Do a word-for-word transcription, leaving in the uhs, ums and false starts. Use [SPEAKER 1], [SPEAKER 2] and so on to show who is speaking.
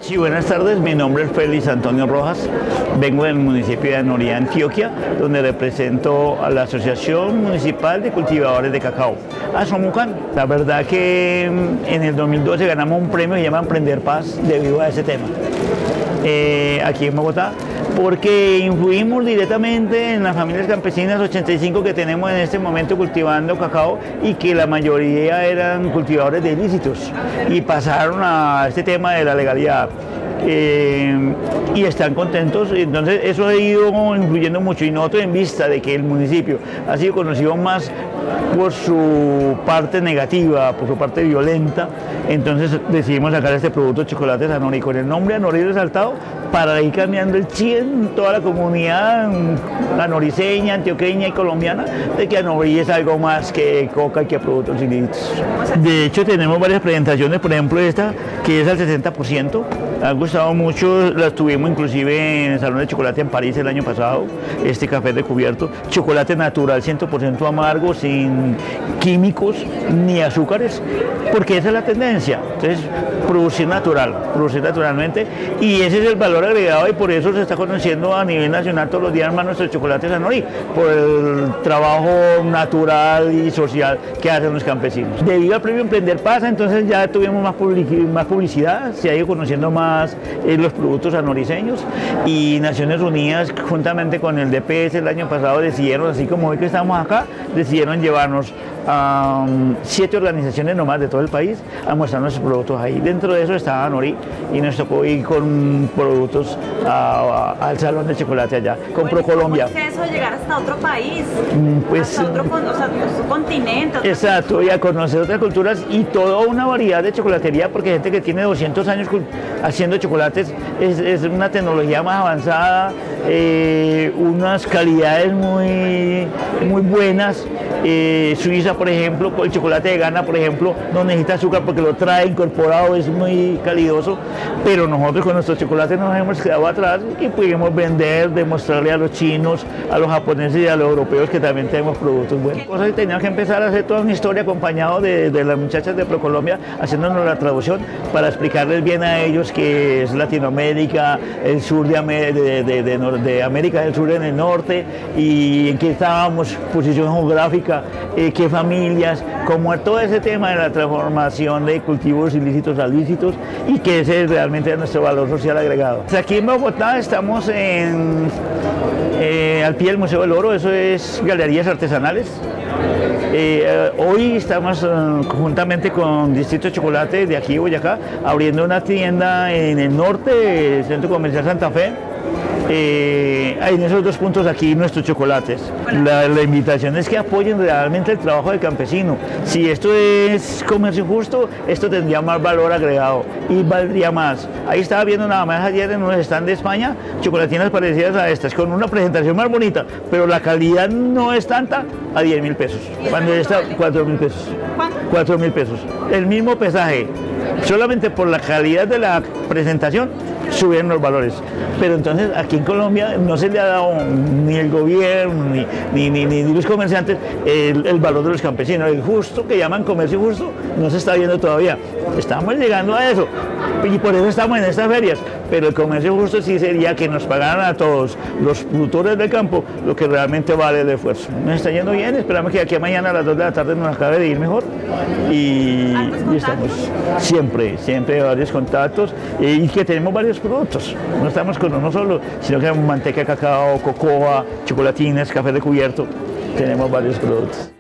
[SPEAKER 1] Sí, buenas tardes, mi nombre es Félix Antonio Rojas, vengo del municipio de Anorí, Antioquia, donde represento a la Asociación Municipal de Cultivadores de Cacao, Asomucan. La verdad que en el dos mil doce ganamos un premio que se llama Emprender Paz debido a ese tema, eh, aquí en Bogotá, porque influimos directamente en las familias campesinas ochenta y cinco que tenemos en este momento cultivando cacao y que la mayoría eran cultivadores de ilícitos y pasaron a este tema de la legalidad. Eh, y están contentos, entonces eso ha ido influyendo mucho, y nosotros, en vista de que el municipio ha sido conocido más por su parte negativa, por su parte violenta, entonces decidimos sacar este producto Chocolates Anorí con el nombre Anorí resaltado para ir cambiando el chip en toda la comunidad anoriceña, antioqueña y colombiana de que Anorí es algo más que coca y que productos ilícitos. De hecho, tenemos varias presentaciones, por ejemplo esta que es al sesenta por ciento. Ha gustado mucho, las tuvimos inclusive en el Salón de Chocolate en París el año pasado, este café de cubierto, chocolate natural, cien por ciento amargo, sin químicos ni azúcares, porque esa es la tendencia. Entonces, producir natural, producir naturalmente, y ese es el valor agregado, y por eso se está conociendo a nivel nacional todos los días más nuestros chocolates Anorí, por el trabajo natural y social que hacen los campesinos. Debido al premio Emprender Paz, entonces ya tuvimos más, public más publicidad, se ha ido conociendo más eh, los productos anoriceños, y Naciones Unidas, juntamente con el D P S el año pasado, decidieron, así como hoy que estamos acá, decidieron llevarnos a um, siete organizaciones nomás de todo el país a mostrar nuestros productos ahí. Dentro de eso estaba Anorí, y nos tocó ir con productos a, a, al Salón de Chocolate allá, con
[SPEAKER 2] bueno,
[SPEAKER 1] ProColombia.
[SPEAKER 2] ¿Cómo es eso, llegar hasta otro país?
[SPEAKER 1] Pues,
[SPEAKER 2] hasta otro, o sea, otro continente. Otro
[SPEAKER 1] exacto,
[SPEAKER 2] cultura.
[SPEAKER 1] Y a conocer otras culturas y toda una variedad de chocolatería, porque hay gente que tiene doscientos años haciendo chocolates, es, es una tecnología más avanzada, eh, unas calidades muy, muy buenas. Eh, Suiza, por ejemplo, el chocolate de Ghana, por ejemplo, no necesita azúcar porque lo trae incorporado, es muy calidoso, pero nosotros con nuestros chocolates nos hemos quedado atrás y pudimos vender, demostrarle a los chinos, a los japoneses y a los europeos que también tenemos productos buenos. Cosas que teníamos que empezar a hacer toda una historia acompañado de, de las muchachas de ProColombia, haciéndonos la traducción para explicarles bien a ellos que es Latinoamérica, el sur de, de, de, de, de América del Sur en el norte, y en qué estábamos, posición geográfica, Eh, qué familias, como todo ese tema de la transformación de cultivos ilícitos a lícitos, y que ese es realmente nuestro valor social agregado. Aquí en Bogotá estamos en, eh, al pie del Museo del Oro, eso es Galerías Artesanales. Eh, hoy estamos eh, conjuntamente con Distrito Chocolate de aquí de Boyacá abriendo una tienda en el norte, el Centro Comercial Santa Fe. Eh, en esos dos puntos aquí nuestros chocolates. La, la invitación es que apoyen realmente el trabajo del campesino. Si esto es comercio justo, esto tendría más valor agregado y valdría más. Ahí estaba viendo nada más ayer en un stand de España, chocolatinas parecidas a estas, con una presentación más bonita, pero la calidad no es tanta, a diez mil pesos. Cuando está cuatro mil pesos. cuatro mil pesos. El mismo pesaje, solamente por la calidad de la presentación, subieron los valores. Pero entonces aquí en Colombia no se le ha dado ni el gobierno ni, ni, ni, ni los comerciantes el, el valor de los campesinos. El justo, que llaman comercio justo, no se está viendo todavía. Estamos llegando a eso y por eso estamos en estas ferias. Pero el comercio justo sí sería que nos pagaran a todos los productores del campo lo que realmente vale el esfuerzo. Nos está yendo bien, esperamos que aquí a mañana a las dos de la tarde nos acabe de ir mejor, y, y estamos siempre, siempre varios contactos, y que tenemos varios productos. No estamos con uno solo, sino que tenemos manteca de cacao, cocoa, chocolatinas, café de cubierto, tenemos varios productos.